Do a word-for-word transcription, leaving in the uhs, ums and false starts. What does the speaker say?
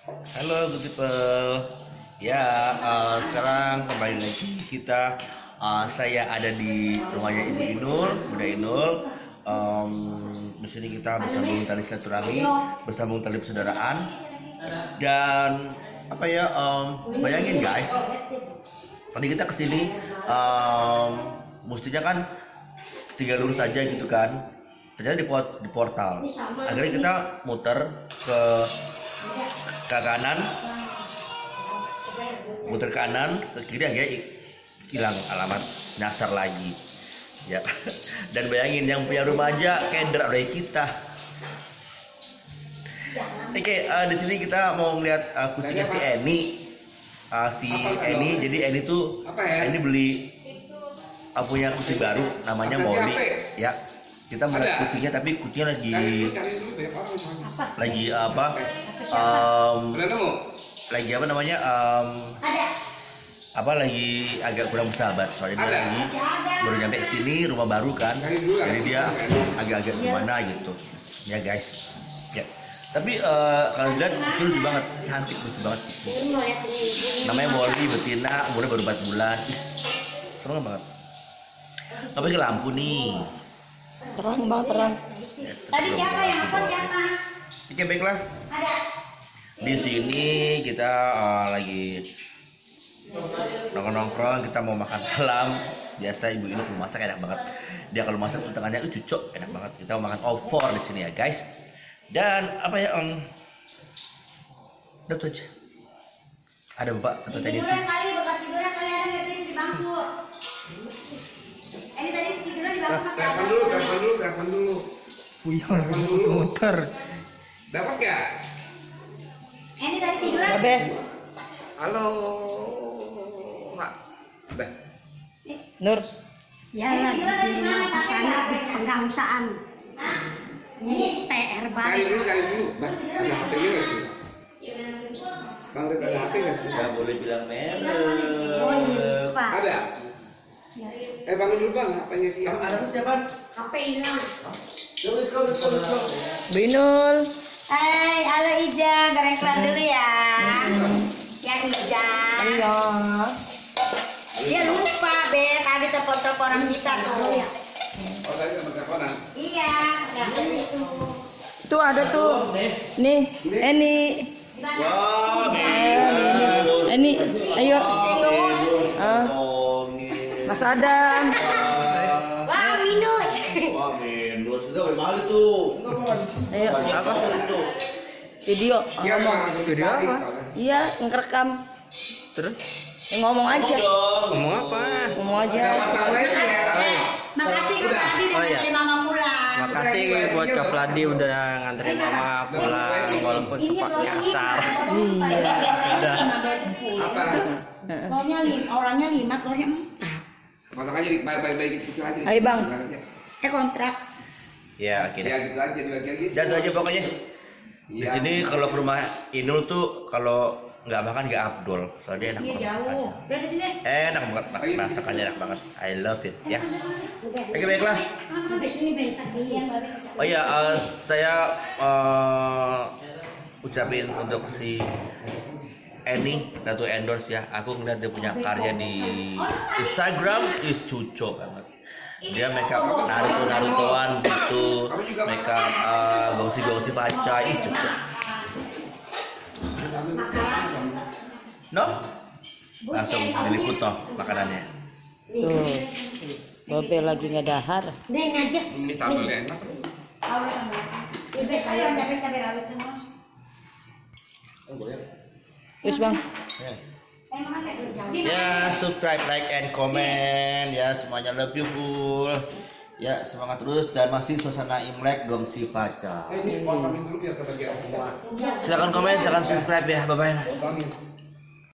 Halo good people. Ya, uh, sekarang kembali lagi kita. Uh, saya ada di rumahnya Ibu Inul, Bunda Inul. Um, di sini kita bersambung tali silaturahmi, bersambung tali persaudaraan. Dan apa ya? Um, bayangin guys, tadi kita kesini, um, mestinya kan tinggal lurus saja gitu kan. Ternyata di, port, di portal. Akhirnya kita muter ke ke kanan, muter kanan ke kiri, agak hilang alamat nyasar lagi ya. Dan bayangin yang punya rumah aja keder dari kita. Oke, okay, uh, di sini kita mau ngeliat uh, kucingnya si Eni, uh, si Eni. Jadi Eni tuh Eni beli uh, punya kucing baru namanya Molly ya. Kita melihat kucingnya, tapi kucingnya lagi lagi apa? Um, lagi apa namanya? Um, apa lagi agak kurang bersahabat. Soalnya dia lagi baru nyampe sini, rumah baru kan. Jadi dia agak-agak gimana gitu. Ya guys. Ya. Tapi uh, kalau dilihat itu lucu banget, cantik lucu banget. Namanya Molly betina, umurnya baru empat bulan. Ih, serem banget. Tapi ke lampu nih. Terang bang, terang. Ya, tadi siapa yang nelfon siapa? Oke baiklah. Ada. Di sini kita uh, lagi nongkrong-nongkrong, kita mau makan malam. Biasa Ibu Inul mau masak enak banget. Dia kalau masak tuh tangannya itu cucok, enak banget. Kita mau makan opor di sini ya guys. Dan apa ya om? Udah tuh aja. Ada bapak atau tadi sih? Tiduran kali, bekas tiduran kali ada nggak sih di bangku? Ini tadi tiduran di bangku. Telepon dulu, telepon dulu, telepon dulu. Wih, Telepon dulu. muter. Dapat ya? Ini tadi tiduran. Babe, Halo. Nggak. Udah. Nur. Ya lagi di rumah sana penggangsaan. Ini P R Cari banget. dulu, cari dulu. Bang, ada H P-nya nggak sih? Bang, lihat ada H P nggak sih? Nggak boleh bilang merek. Oh iya, Pak. Ada. Eh, bangun dulu bang, H P-nya sih. Ada siapa? H P hilang. Let's go, let's go, let's go. Binul. Hai, halo Ija, goreng kelar dulu ya. Ya Ija. Iya. Dia lupa, Beb, tadi telepon-teleponan kita tuh. Oh, tadi sama teleponan. Iya, nggak itu. Tuh ada tuh. Nih, Eni. Wah, Eni, ayo. Ah, Tolongin. Mas Adam. Wah, minus. Wah, minus. Itu dari mana tuh? Ayo, Apa itu? video. Iya, Ngomong. Bang, video apa? Iya, ngerekam. Terus Ya, ngomong aja. ngomong apa? Ngomong aja. Makasih Kak Adi udah Oh, iya. nganterin Mama pulang. Makasih buat Kak Vladi udah nganterin mama pulang walaupun sempat nyasar. Iya. Udah. Apa? Telurnya lima, orangnya lima, telurnya empat. Potong aja, baik-baik kecil aja. Ayo, Bang. Eh kontrak. Ya, oke Ya, deh. gitu aja, dibagi lagi. Jatuh aja pokoknya. Di Iya. sini kalau ke rumah Inul tuh kalau nggak makan nggak Abdul, soalnya enak Iya banget jauh. masakannya. Udah di sini. Enak banget mak- masakannya, enak banget. I love it ya. Oke baiklah. Habis ini bentar dia. Oh ya, eh, saya eh, ucapin untuk si Eni Datu endorse ya. Aku ngeliat dia punya karya di Instagram is cucok banget. Dia makeup Naruto Narutoan gitu, makeup eh, gongsi-gongsi baca ih cucok. No? Langsung diliput no makanannya. Tuh. Babe lagi ngedahar. Deh ngajak. Ini sambalnya enak. Ibu saya tapi cabai rawit semua. Terus Bang. Ya, subscribe, like, and comment ya, semuanya love you full. Ya, semangat terus dan masih suasana Imlek gongsi pacar. Eh, ini potongin dulu biar kebagian semua. Silakan komen, silakan subscribe ya, bye bye. Potongin.